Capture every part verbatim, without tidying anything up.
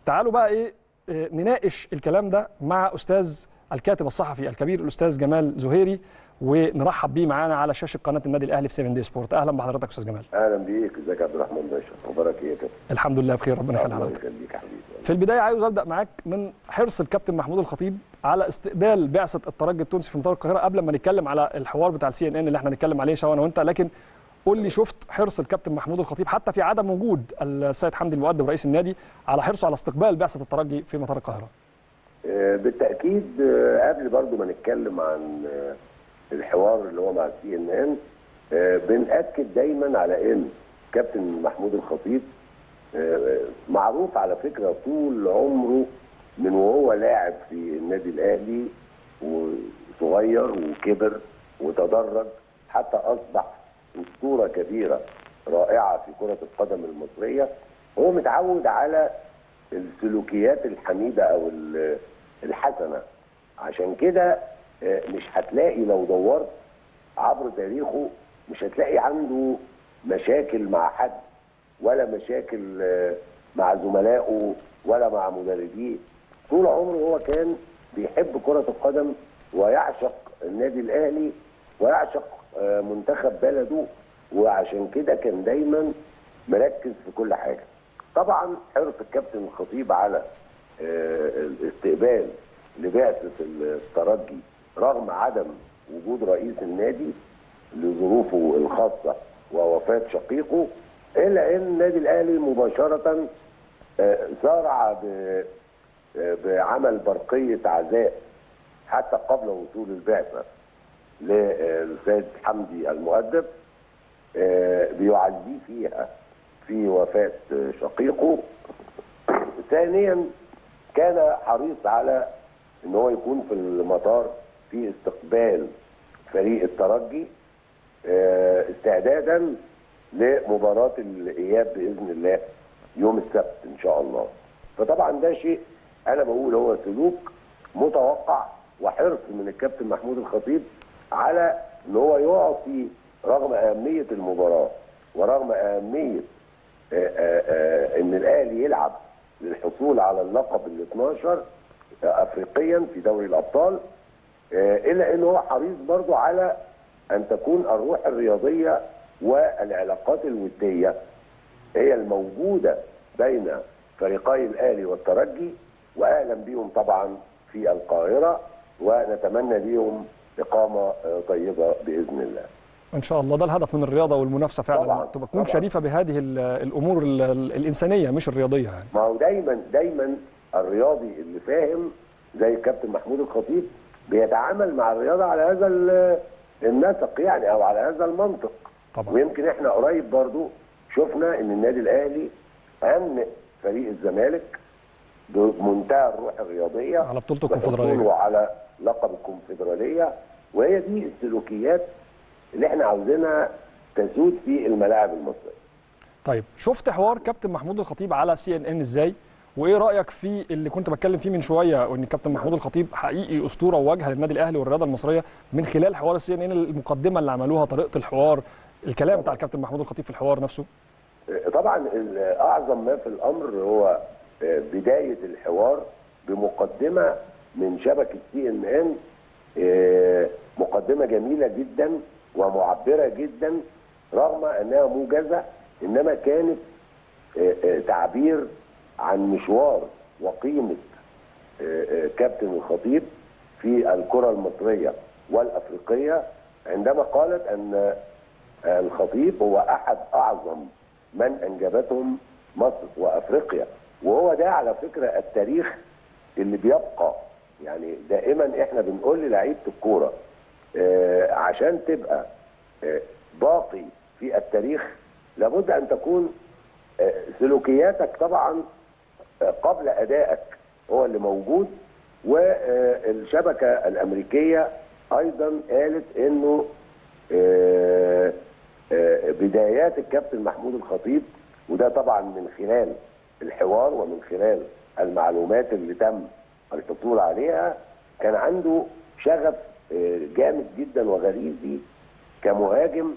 تعالوا بقى ايه نناقش الكلام ده مع استاذ الكاتب الصحفي الكبير الاستاذ جمال زهيري، ونرحب بيه معانا على شاشه قناه النادي الاهلي في سبعة دي سبورت. اهلا بحضرتك استاذ جمال. اهلا بيك، ازيك يا عبد الرحمن باشا؟ اخبارك ايه يا كابتن؟ الحمد لله بخير، ربنا يخلي حضرتك. الله يخليك يا حبيبي. في البدايه عايز ابدا معاك من حرص الكابتن محمود الخطيب على استقبال بعثه الترجي التونسي في مطار القاهره، قبل ما نتكلم على الحوار بتاع السي ان ان اللي احنا هنتكلم عليه سوا انا وانت. لكن قول لي، شفت حرص الكابتن محمود الخطيب حتى في عدم وجود السيد حمدي المؤدب رئيس النادي على حرصه على استقبال بعثه الترجي في مطار القاهره؟ بالتاكيد. قبل برضو ما نتكلم عن الحوار اللي هو مع السي ان ان، بنأكد دايما على ان كابتن محمود الخطيب معروف على فكره طول عمره من وهو لاعب في النادي الاهلي وصغير وكبر وتدرج حتى اصبح اسطوره كبيره رائعه في كره القدم المصريه. هو متعود على السلوكيات الحميده او الحسنه، عشان كده مش هتلاقي لو دورت عبر تاريخه مش هتلاقي عنده مشاكل مع حد، ولا مشاكل مع زملائه ولا مع مدربيه. طول عمره هو كان بيحب كرة القدم ويعشق النادي الأهلي ويعشق منتخب بلده، وعشان كده كان دايما مركز في كل حاجة. طبعا حرص الكابتن الخطيب على الاستقبال لبعثة الترجي رغم عدم وجود رئيس النادي لظروفه الخاصة ووفاة شقيقه، إلا أن النادي الأهلي مباشرة سارع بعمل برقية عزاء حتى قبل وصول البعثة للسيد حمدي المؤدب، بيعزيه فيها في وفاة شقيقه. ثانيا كان حريص على ان هو يكون في المطار في استقبال فريق الترجي استعدادا لمباراة الإياب بإذن الله يوم السبت إن شاء الله. فطبعا ده شيء أنا بقول هو سلوك متوقع وحرص من الكابتن محمود الخطيب على إن هو يعطي رغم أهمية المباراة ورغم أهمية آآ آآ إن الأهلي يلعب للحصول على اللقب ال اثناشر أفريقيا في دوري الأبطال، إلا إن هو حريص برضو على أن تكون الروح الرياضية والعلاقات الودية هي الموجودة بين فريقي الأهلي والترجي، وأهلا بهم طبعا في القاهرة، ونتمنى لهم إقامة طيبة بإذن الله. ان شاء الله ده الهدف من الرياضه والمنافسه فعلا، تكون شريفه بهذه الامور الانسانيه مش الرياضيه يعني. ما هو دايما دايما الرياضي اللي فاهم زي الكابتن محمود الخطيب بيتعامل مع الرياضه على هذا النسق يعني، او على هذا المنطق طبعا. ويمكن احنا قريب برضو شفنا ان النادي الاهلي هنئ فريق الزمالك بمنتهى الروح الرياضيه على بطوله الكونفدراليه وعلى لقب الكونفدراليه، وهي دي السلوكيات اللي احنا عاوزينها تسود في الملاعب المصريه. طيب شفت حوار كابتن محمود الخطيب على سي ان ان ازاي؟ وايه رايك في اللي كنت بتكلم فيه من شويه، وان كابتن محمود الخطيب حقيقي اسطوره وواجهه للنادي الاهلي والرياضه المصريه من خلال حوار السي ان ان، المقدمه اللي عملوها، طريقه الحوار، الكلام بتاع الكابتن محمود الخطيب في الحوار نفسه؟ طبعا اعظم ما في الامر هو بدايه الحوار بمقدمه من شبكه سي ان ان، مقدمه جميله جدا ومعبره جدا رغم انها موجزه، انما كانت تعبير عن مشوار وقيمه كابتن الخطيب في الكره المصريه والافريقيه، عندما قالت ان الخطيب هو احد اعظم من انجبتهم مصر وافريقيا. وهو ده على فكره التاريخ اللي بيبقى، يعني دائما احنا بنقول للعيبه الكوره عشان تبقى باقي في التاريخ لابد ان تكون سلوكياتك طبعا قبل ادائك هو اللي موجود. والشبكه الامريكيه ايضا قالت انه بدايات الكابتن محمود الخطيب، وده طبعا من خلال الحوار ومن خلال المعلومات اللي تم الحصول عليها، كان عنده شغف جامد جدا وغريزي كمهاجم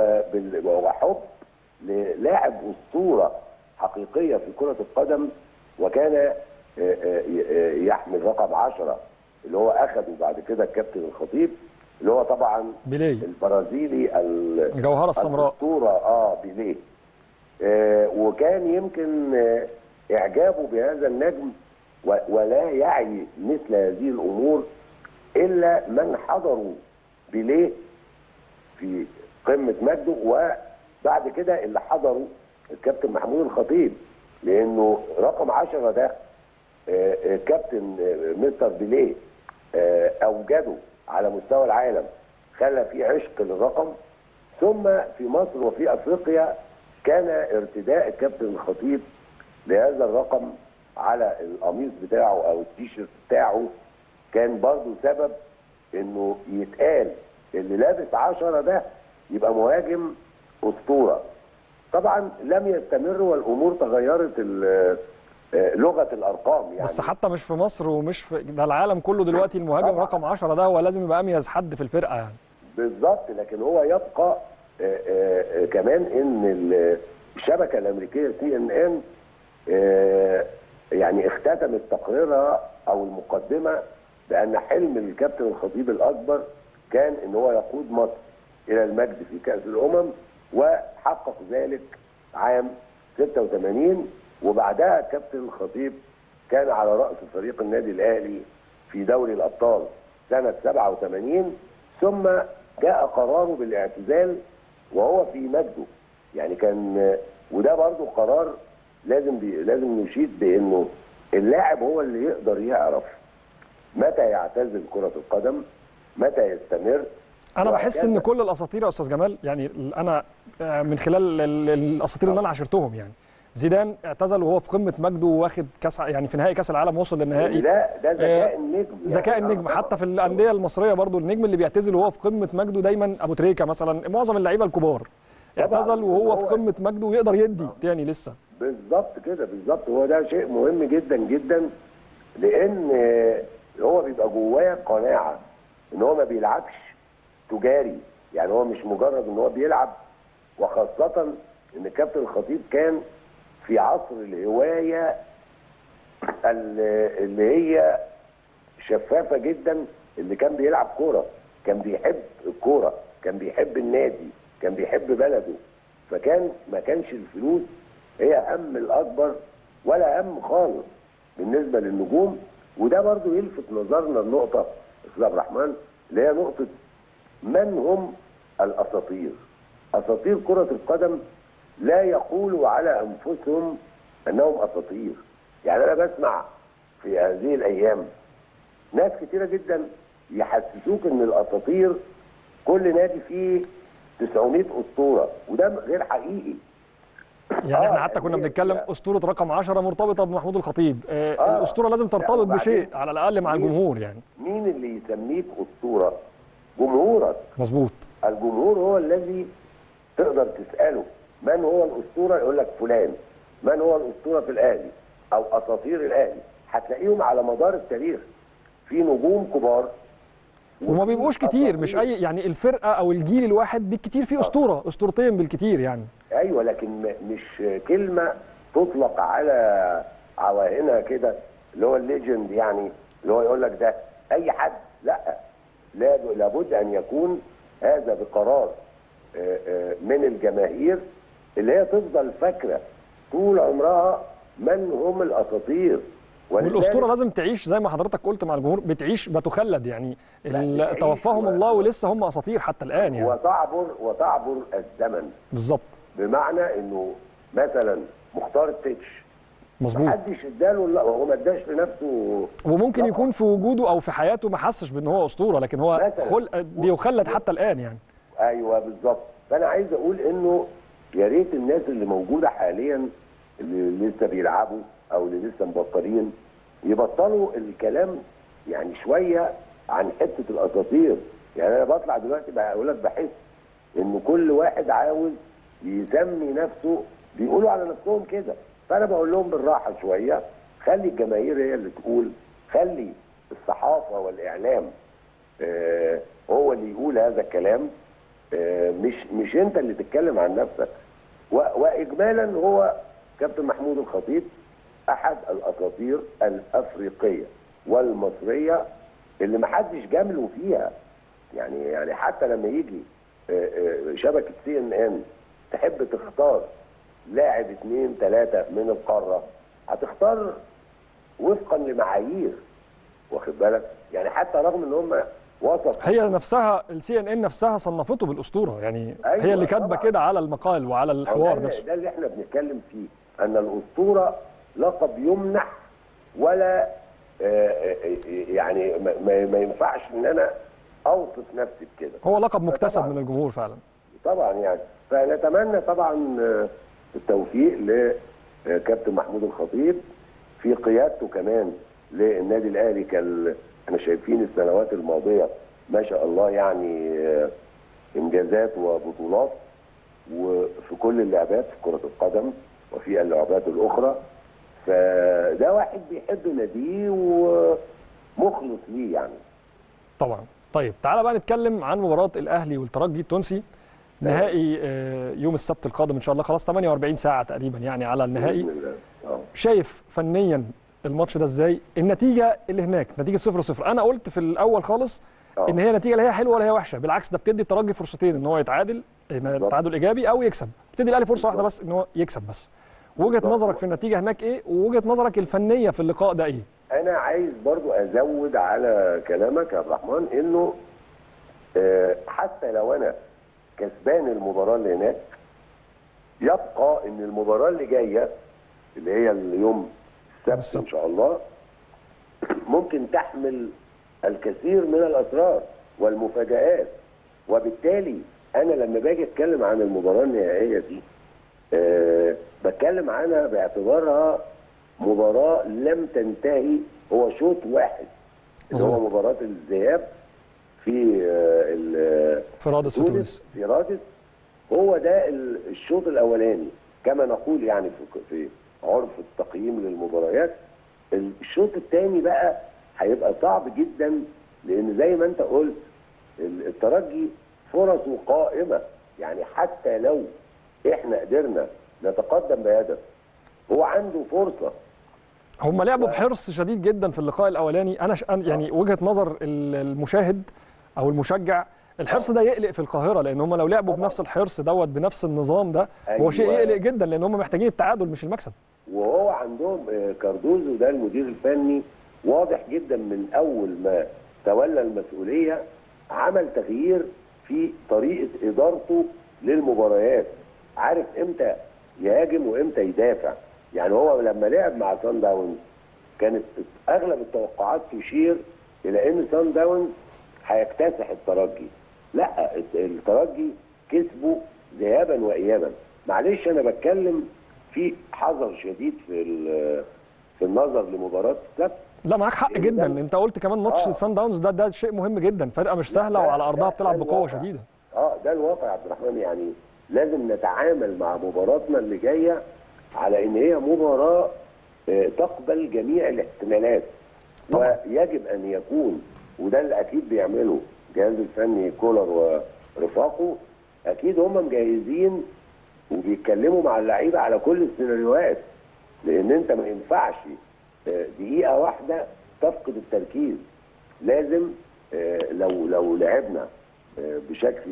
وحب للاعب اسطوره حقيقيه في كره القدم وكان يحمل رقم عشرة اللي هو اخذه بعد كده الكابتن الخطيب، اللي هو طبعا بيليه البرازيلي الجوهره السمراء الاسطوره اه بيليه. آه وكان يمكن آه اعجابه بهذا النجم ولا يعي مثل هذه الامور الا من حضروا بيليه في قمه مجده، وبعد كده اللي حضروا الكابتن محمود الخطيب، لانه رقم عشرة ده آه آه كابتن آه مستر بيليه آه اوجده على مستوى العالم، خلى فيه عشق للرقم. ثم في مصر وفي افريقيا كان ارتداء الكابتن الخطيب لهذا الرقم على القميص بتاعه او التيشيرت بتاعه كان برضه سبب انه يتقال اللي لابس عشرة ده يبقى مهاجم اسطوره. طبعا لم يستمر والامور تغيرت لغه الارقام يعني، بس حتى مش في مصر ومش في ده العالم كله دلوقتي المهاجم طبعا رقم عشرة ده هو لازم يبقى اميز حد في الفرقه يعني. بالظبط، لكن هو يبقى آآ آآ كمان ان الشبكه الامريكيه سي ان ان يعني اختتمت تقريرها او المقدمه بان حلم الكابتن الخطيب الاكبر كان ان هو يقود مصر الى المجد في كاس الامم، وحقق ذلك عام ستة وثمانين، وبعدها الكابتن الخطيب كان على راس فريق النادي الاهلي في دوري الابطال سنه سبعة وثمانين، ثم جاء قراره بالاعتزال وهو في مجده. يعني كان وده برضه قرار لازم بي لازم نشيد بانه اللاعب هو اللي يقدر يعرف متى يعتزل كرة القدم، متى يستمر. انا بحس ان كل الاساطير يا استاذ جمال، يعني انا من خلال الاساطير اللي انا عاشرتهم، يعني زيدان اعتزل وهو في قمه مجده واخد كاس، يعني في نهائي كاس العالم وصل للنهائي. ده ده ذكاء النجم، ذكاء يعني النجم. حتى في الانديه المصريه برضو النجم اللي بيعتزل وهو في قمه مجده دايما ابو تريكه مثلا، معظم اللعيبه الكبار اعتزل وهو في قمه مجده ويقدر يدي تاني لسه. بالظبط كده، بالظبط. هو ده شيء مهم جدا جدا، لان هو بيبقى جواه قناعه ان هو ما بيلعبش تجاري، يعني هو مش مجرد ان هو بيلعب. وخاصه ان الكابتن الخطيب كان في عصر الهوايه اللي هي شفافه جدا، اللي كان بيلعب كوره، كان بيحب الكوره، كان بيحب النادي، كان بيحب بلده. فكان ما كانش الفلوس هي هم الاكبر ولا هم خالص بالنسبه للنجوم. وده برضو يلفت نظرنا النقطه استاذ عبد الرحمن، اللي هي نقطه من هم الاساطير. اساطير كره القدم لا يقولوا على انفسهم انهم اساطير. يعني انا بسمع في هذه الايام ناس كتيره جدا يحسسوك ان الاساطير كل نادي فيه تسعمائة اسطوره، وده غير حقيقي. يعني احنا حتى كنا بنتكلم اسطوره رقم عشرة مرتبطه بمحمود الخطيب. آه آه الاسطوره لازم ترتبط بشيء على الاقل مع الجمهور. يعني مين اللي يسميك اسطوره؟ جمهورك. مظبوط. الجمهور هو الذي تقدر تساله من هو الاسطوره، يقول لك فلان. من هو الاسطوره في الاهلي او اساطير الاهلي؟ هتلاقيهم على مدار التاريخ في نجوم كبار وما بيبقوش كتير، مش اي يعني الفرقه او الجيل الواحد بالكتير فيه اسطوره اسطورتين بالكتير يعني. ايوه، لكن مش كلمه تطلق على عواهنها كده، اللي هو الليجند، يعني اللي هو يقول لك ده اي حد. لا، لابد ان يكون هذا بقرار من الجماهير اللي هي تفضل فاكره طول عمرها من هم الاساطير. والاسطوره لازم تعيش زي ما حضرتك قلت مع الجمهور، بتعيش بتخلد يعني. توفاهم الله ولسه هم اساطير حتى الان يعني. وتعبر وتعبر الزمن. بالظبط. بمعنى انه مثلا مختار التتش مظبوط، محدش اداله، لا هو ما اداش لنفسه، وممكن لقب. يكون في وجوده او في حياته ما حسش بان هو اسطوره، لكن هو خل... بيخلد حتى الان يعني. ايوه بالظبط. فانا عايز اقول انه يا ريت الناس اللي موجوده حاليا اللي لسه بيلعبوا او اللي لسه مبطلين يبطلوا الكلام يعني شويه عن حته الاساطير. يعني انا بطلع دلوقتي بقول لك بحس ان كل واحد عاوز يسمي نفسه، بيقولوا على نفسهم كده. فانا بقول لهم بالراحه شويه، خلي الجماهير هي اللي تقول، خلي الصحافه والاعلام آه هو اللي يقول هذا الكلام، آه مش مش انت اللي تتكلم عن نفسك. واجمالا هو كابتن محمود الخطيب احد الاساطير الافريقيه والمصريه اللي ما حدش جامله فيها. يعني يعني حتى لما يجي شبكه سي ان ان تحب تختار لاعب اثنين ثلاثه من القاره، هتختار وفقا لمعايير، واخد بالك؟ يعني حتى رغم ان هم وصف هي نفسها السي ان ان نفسها صنفته بالاسطوره، يعني أيوة هي اللي كاتبه كده على المقال وعلى الحوار ده نفسه. ده اللي احنا بنتكلم فيه، ان الاسطوره لقب يمنح، ولا يعني ما, ما ينفعش ان انا اوصف نفسي بكده. هو لقب مكتسب من الجمهور فعلا. طبعا يعني فنتمنى طبعا التوفيق لكابتن محمود الخطيب في قيادته كمان للنادي الاهلي. كان احنا شايفين السنوات الماضيه ما شاء الله يعني انجازات وبطولات وفي كل اللعبات في كره القدم وفي اللعبات الاخرى، فده واحد بيحب ناديه ومخلص ليه يعني. طبعا. طيب تعالى بقى نتكلم عن مباراه الاهلي والترجي التونسي، نهائي يوم السبت القادم ان شاء الله، خلاص ثمانية وأربعين ساعه تقريبا يعني على النهائي. شايف فنيا الماتش ده ازاي؟ النتيجه اللي هناك نتيجه صفر صفر، انا قلت في الاول خالص أوه. ان هي نتيجه لا هي حلوه ولا هي وحشه، بالعكس ده بتدي الترجي فرصتين ان هو يتعادل، تعادل ايجابي او يكسب، بتدي الاهلي فرصه واحده بس ان هو يكسب بس. وجهه نظرك في النتيجه هناك ايه؟ ووجهه نظرك الفنيه في اللقاء ده ايه؟ انا عايز برضو ازود على كلامك يا عبد الرحمن انه حتى لو انا كسبان المباراه اللي هناك، يبقى ان المباراه اللي جايه اللي هي اليوم السبت ان شاء الله ممكن تحمل الكثير من الاسرار والمفاجآت. وبالتالي انا لما باجي اتكلم عن المباراه النهائيه دي أه بتكلم عنها باعتبارها مباراه لم تنتهي، هو شوط واحد اللي هو مباراه الذهاب في أه في رادس في تونس. في رادس هو ده الشوط الاولاني كما نقول يعني في في عرف التقييم للمباريات. الشوط الثاني بقى هيبقى صعب جدا، لان زي ما انت قلت الترجي فرصه قائمه، يعني حتى لو احنا قدرنا نتقدم بهدف هو عنده فرصه. هم لعبوا بحرص شديد جدا في اللقاء الاولاني. انا يعني وجهه نظر المشاهد او المشجع، الحرص ده يقلق في القاهره، لان هم لو لعبوا بنفس الحرص دوت بنفس النظام ده هو شيء يقلق جدا، لان هم محتاجين التعادل مش المكسب. وهو عندهم كاردوزو ده المدير الفني واضح جدا من اول ما تولى المسؤوليه عمل تغيير في طريقه ادارته للمباريات، عارف امتى يهاجم وامتى يدافع. يعني هو لما لعب مع سان داونز كانت اغلب التوقعات تشير الى ان سان داونز هيكتسح الترجي، لا الترجي كسبه ذهابا وايابا. معلش انا بتكلم في حذر شديد في في النظر لمباراه السبت. لا معاك حق جدا، انت قلت كمان ماتش آه. سان داونز ده ده شيء مهم جدا، فرقه مش سهله وعلى ارضها بتلعب بقوه شديده. اه ده الواقع يا عبد الرحمن، يعني لازم نتعامل مع مباراتنا اللي جايه على ان هي مباراه تقبل جميع الاحتمالات طبعا. ويجب ان يكون، وده اللي اكيد بيعمله الجهاز الفني كولر ورفاقه، اكيد هم مجهزين وبيتكلموا مع اللعيبه على كل السيناريوهات، لان انت ما ينفعش دقيقه واحده تفقد التركيز. لازم لو لو لعبنا بشكل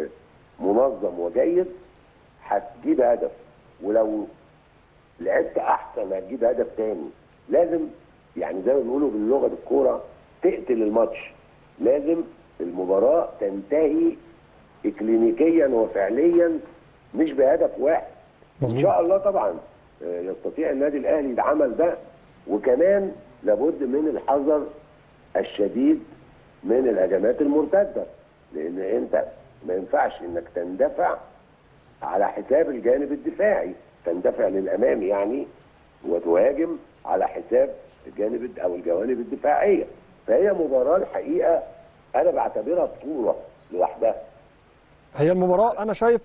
منظم وجيد هتجيب هدف، ولو لعبت احسن هتجيب هدف تاني. لازم يعني زي ما بيقولوا باللغه الكوره تقتل الماتش، لازم المباراه تنتهي اكلينيكيا وفعليا مش بهدف واحد. ان شاء الله طبعا يستطيع النادي الاهلي العمل ده، وكمان لابد من الحذر الشديد من الهجمات المرتده، لان انت ما ينفعش انك تندفع على حساب الجانب الدفاعي، تندفع للامام يعني وتهاجم على حساب الجانب او الجوانب الدفاعيه. فهي مباراه الحقيقه انا بعتبرها بطوله لوحدها. هي المباراه انا شايف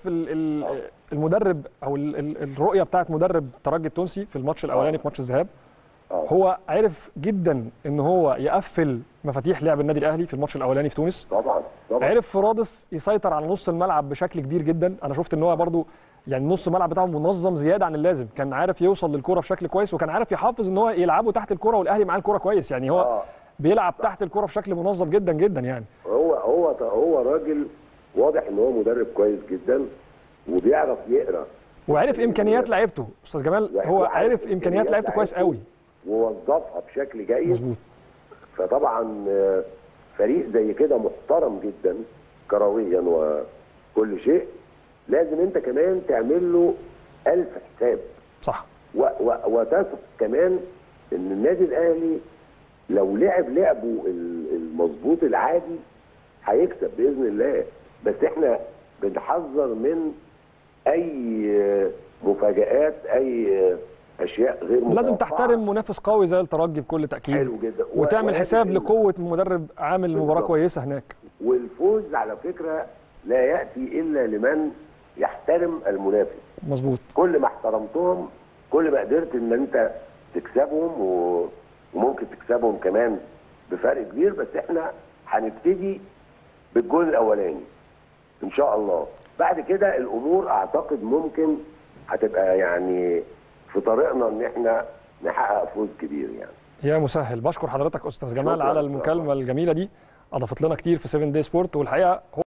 المدرب او الرؤيه بتاعت مدرب الترجي التونسي في الماتش الاولاني في ماتش الذهاب هو عرف جدا ان هو يقفل مفاتيح لعب النادي الاهلي في الماتش الاولاني في تونس. طبعا طبعا عرف في رادس يسيطر على نص الملعب بشكل كبير جدا. انا شفت ان هو برضو يعني نص الملعب بتاعهم منظم زياده عن اللازم، كان عارف يوصل للكره بشكل كويس، وكان عارف يحافظ ان هو يلعبوا تحت الكره والاهلي معاه الكره كويس. يعني هو آه. بيلعب تحت الكره بشكل منظم جدا جدا يعني. هو هو هو راجل واضح ان هو مدرب كويس جدا وبيعرف يقرا وعرف امكانيات لعيبته استاذ جمال، هو عرف امكانيات لعيبته كويس قوي ووظفها بشكل جيد. مظبوط. فطبعا فريق زي كده محترم جدا كرويا وكل شيء، لازم انت كمان تعمل له ألف حساب. صح. وتثق كمان ان النادي الاهلي لو لعب لعبه المظبوط العادي هيكسب باذن الله، بس احنا بنحذر من اي مفاجآت، اي اشياء غير متوقعه. لازم تحترم منافس قوي زي الترجي بكل تاكيد. حلو جدا. وتعمل حساب لقوه مدرب عامل مباراه كويسه هناك. والفوز على فكره لا ياتي الا لمن يحترم المنافس. مظبوط. كل ما احترمتهم كل ما قدرت ان انت تكسبهم، وممكن تكسبهم كمان بفرق كبير. بس احنا هنبتدي بالجول الاولاني ان شاء الله، بعد كده الامور اعتقد ممكن هتبقى يعني في طريقنا ان احنا نحقق فوز كبير يعني. يا مسهل. بشكر حضرتك استاذ جمال على المكالمه الجميله دي، اضافت لنا كتير في سفن داي سبورت، والحقيقه